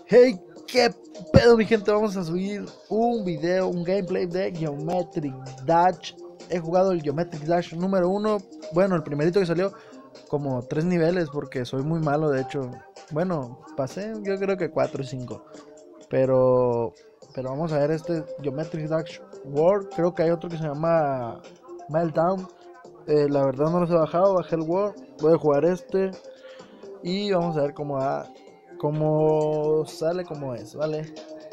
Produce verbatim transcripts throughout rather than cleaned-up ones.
Hey, qué pedo mi gente, vamos a subir un video, un gameplay de Geometric Dash. He jugado el Geometric Dash número uno, bueno, el primerito que salió, como tres niveles porque soy muy malo, de hecho. Bueno, pasé yo creo que cuatro o cinco, pero, pero vamos a ver este Geometric Dash World. Creo que hay otro que se llama Meltdown. Eh, la verdad no los he bajado, bajé el World, voy a jugar este y vamos a ver cómo va. Como sale, como es, ¿vale?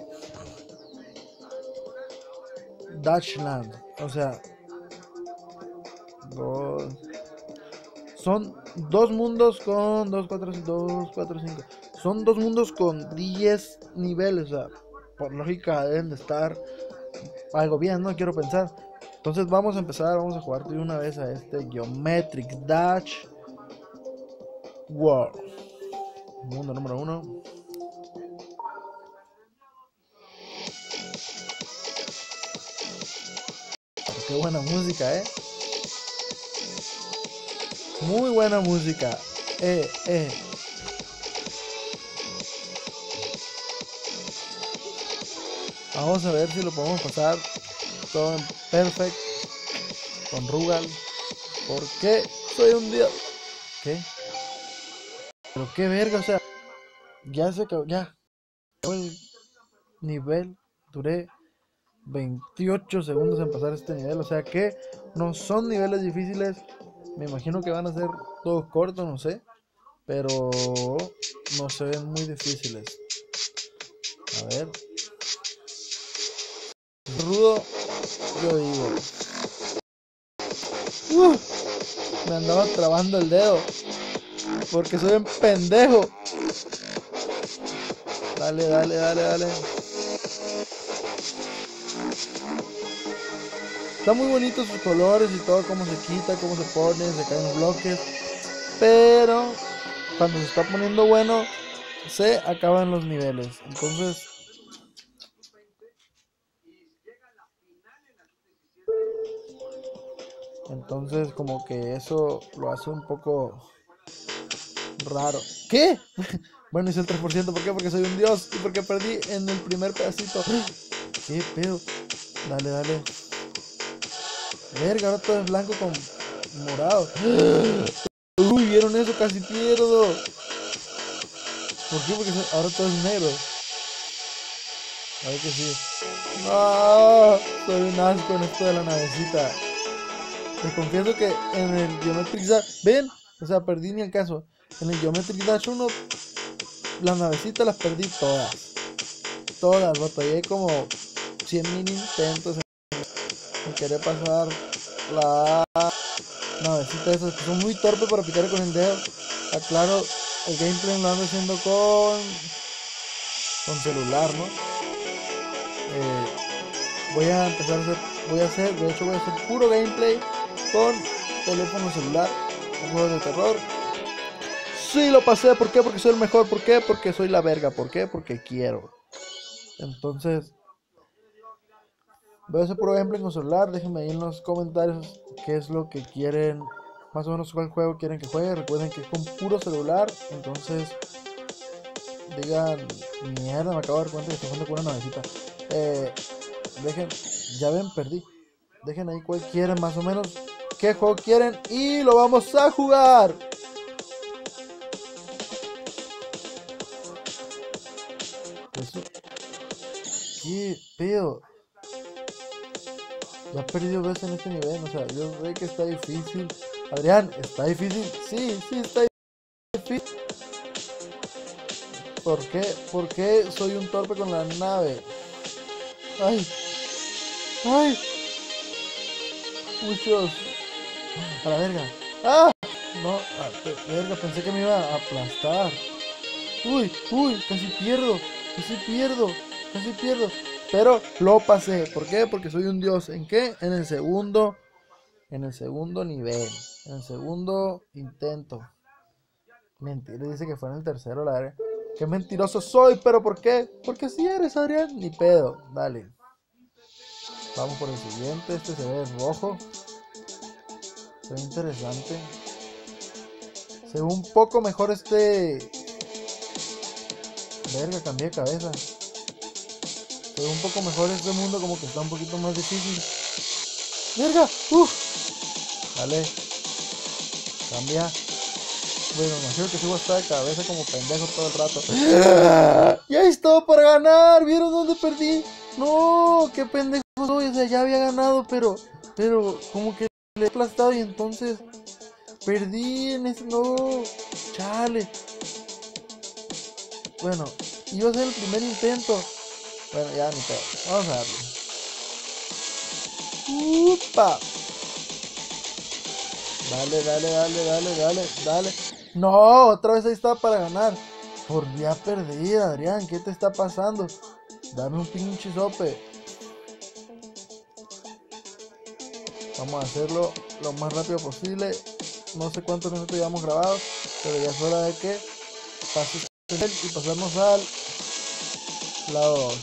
Dashland, o sea, dos, son dos mundos con dos, cuatro, dos, cuatro, cinco. Son dos mundos con diez niveles, o sea, por lógica deben de estar algo bien, no quiero pensar. Entonces vamos a empezar, vamos a jugar de una vez a este Geometric Dash World. Mundo número uno. Qué buena música, eh. Muy buena música. Eh, eh. Vamos a ver si lo podemos pasar todo en perfect con Rugal. ¿Por qué soy un dios? ¿Qué? Pero qué verga, o sea, ya se acabó, ya. El nivel, duré veintiocho segundos en pasar este nivel, o sea que no son niveles difíciles. Me imagino que van a ser todos cortos, no sé, pero no se ven muy difíciles. A ver. Rudo, yo digo. Uh, me andaba trabando el dedo porque soy un pendejo. Dale, dale, dale, dale. Está muy bonito sus colores y todo, cómo se quita, cómo se pone, se caen los bloques. Pero cuando se está poniendo bueno, se acaban los niveles. Entonces, entonces como que eso lo hace un poco raro. ¿Qué? Bueno, hice el tres por ciento. ¿Por qué? Porque soy un dios y porque perdí en el primer pedacito. ¿Qué pedo? Dale, dale. Verga, ahora todo es blanco con morado. Uy, ¿vieron eso? Casi pierdo. ¿Por qué? Porque ahora todo es negro. A ver que sí. No, soy un asco en esto de la navecita. Les confieso que en el Geometric Dash, ven, o sea, perdí ni el caso. En el Geometric Dash uno, las navecitas las perdí todas. Todas, batallé como cien mil intentos en querer pasar la navecita esas que son muy torpes para picar con el dedo. Aclaro, el gameplay lo ando haciendo con con celular, ¿no? Eh, voy a empezar a hacer, voy a hacer, de hecho voy a hacer puro gameplay con teléfono celular, un juego de terror. Sí, lo pasé. ¿Por qué? Porque soy el mejor. ¿Por qué? Porque soy la verga. ¿Por qué? Porque quiero. Entonces, voy a hacer puro gameplay con celular. Déjenme ahí en los comentarios qué es lo que quieren, más o menos cuál juego quieren que juegue. Recuerden que es con puro celular. Entonces, digan, mierda, me acabo de dar cuenta que estoy jugando con una navecita. Eh, dejen, ya ven, perdí. Dejen ahí cuál quieren, más o menos qué juego quieren y lo vamos a jugar. Eso, qué pedo. Ya he perdido veces en este nivel, o sea, yo sé que está difícil. Adrián, ¿está difícil? Sí, sí está difícil. ¿Por qué? ¿Por qué soy un torpe con la nave? ¡Ay! ¡Ay! ¡Muchos! ¡A la verga! ¡Ah! No, a, verga, pensé que me iba a aplastar. ¡Uy! ¡Uy! Casi pierdo, casi pierdo, casi pierdo. Pero lo pasé. ¿Por qué? Porque soy un dios. ¿En qué? En el segundo. En el segundo nivel. En el segundo intento. Mentira, dice que fue en el tercero, la verdad. Qué mentiroso soy, pero ¿por qué? Porque si eres, Adrián. Ni pedo. Dale. Vamos por el siguiente. Este se ve rojo. Se ve interesante. Se ve un poco mejor este Verga, cambié de cabeza. Pero un poco mejor este mundo, como que está un poquito más difícil. Verga, uff. Dale. Cambia. Bueno, me imagino que sigo hasta de cabeza como pendejo todo el rato. Ya estaba para ganar. ¿Vieron dónde perdí? No, qué pendejo soy. O sea, ya había ganado, pero, pero como que le he aplastado y entonces perdí en ese. No, chale. Bueno, iba a ser el primer intento. Bueno, ya ni pedo. Vamos a darle. ¡Upa! Dale, dale, dale, dale, dale, dale. No, otra vez ahí estaba para ganar. Volví a perder, Adrián. ¿Qué te está pasando? Dame un pinche sope. Vamos a hacerlo lo más rápido posible. No sé cuántos minutos llevamos grabados, pero ya es hora de que pase y pasarnos al lado dos.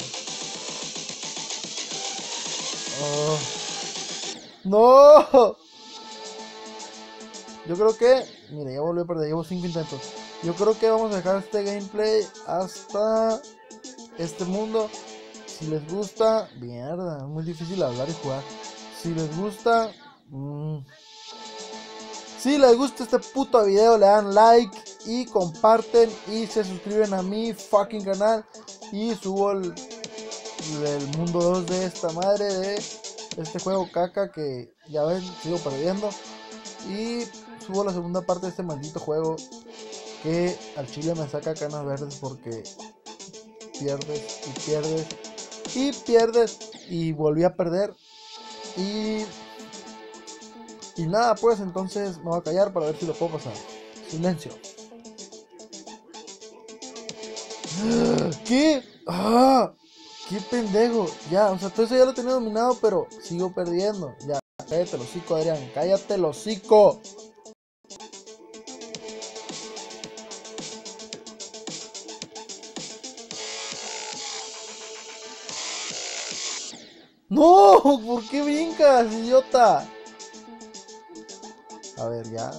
Oh. ¡No! Yo creo que... Mira, ya volví a perder, llevo cinco intentos. Yo creo que vamos a dejar este gameplay hasta este mundo. Si les gusta... Mierda, es muy difícil hablar y jugar. Si les gusta... Mmm, si les gusta este puto video, le dan like y comparten y se suscriben a mi fucking canal. Y subo el, el mundo dos de esta madre, de este juego caca que ya ven, sigo perdiendo. Y subo la segunda parte de este maldito juego que al chile me saca canas verdes porque pierdes y pierdes y pierdes y volví a perder. Y... Y nada, pues entonces me voy a callar para ver si lo puedo pasar. Silencio. ¿Qué? ¡Ah! ¡Qué pendejo! Ya, o sea, todo eso ya lo tenía dominado, pero sigo perdiendo. Ya, cállate el hocico, Adrián. Cállate el hocico. ¡No! ¿Por qué brincas, idiota? A ver, ya.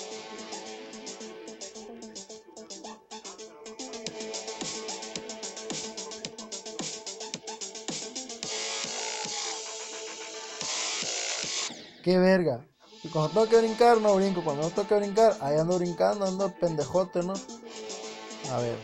¡Qué verga! Y cuando tengo que brincar, no brinco. Cuando no tengo que brincar, ahí ando brincando, ando pendejote, ¿no? A ver.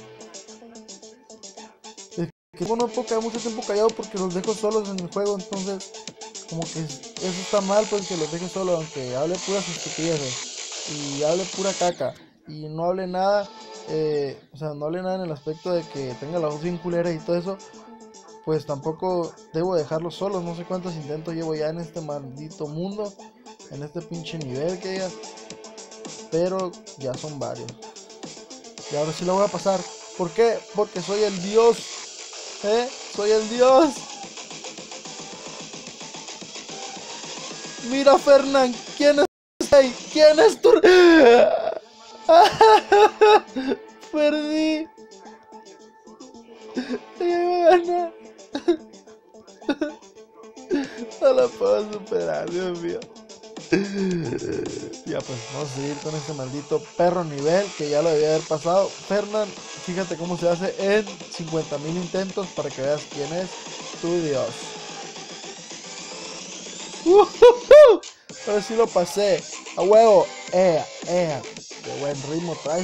Es que no puedo quedar mucho tiempo callado porque los dejo solos en el juego, entonces... Como que eso está mal, pues que los deje solos, aunque hable puras estupideces. Y hable pura caca y no hable nada, eh, o sea, no hable nada en el aspecto de que tenga la voz bien culera y todo eso, pues tampoco debo dejarlos solos. No sé cuántos intentos llevo ya en este maldito mundo, en este pinche nivel que digas, pero ya son varios. Y ahora sí lo voy a pasar. ¿Por qué? Porque soy el dios, ¿eh? Soy el dios. Mira, Fernán, ¿quién es ahí? ¿Quién es tu...? Perdí. Ya iba a ganar. No la puedo superar, Dios mío. Ya pues, vamos a seguir con este maldito perro nivel que ya lo debía haber pasado. Fernán, fíjate cómo se hace en cincuenta mil intentos para que veas quién es tu dios. Uh, uh, uh. Pero sí lo pasé. A huevo. Ea, ea. Qué buen ritmo trae.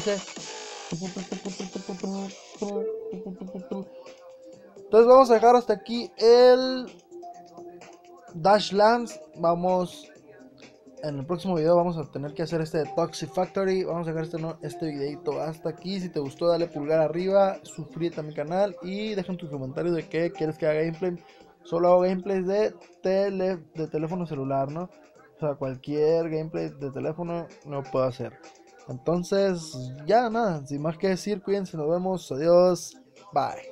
Entonces vamos a dejar hasta aquí el Dashlands. Vamos. En el próximo video vamos a tener que hacer este de Toxic Factory. Vamos a dejar este, no, este videito hasta aquí. Si te gustó, dale pulgar arriba, suscríbete a mi canal y deja en tus comentarios de qué quieres que haga gameplay. Solo hago gameplays de, tele, de teléfono celular, ¿no? O sea, cualquier gameplay de teléfono no puedo hacer. Entonces, ya nada, sin más que decir, cuídense, nos vemos, adiós, bye.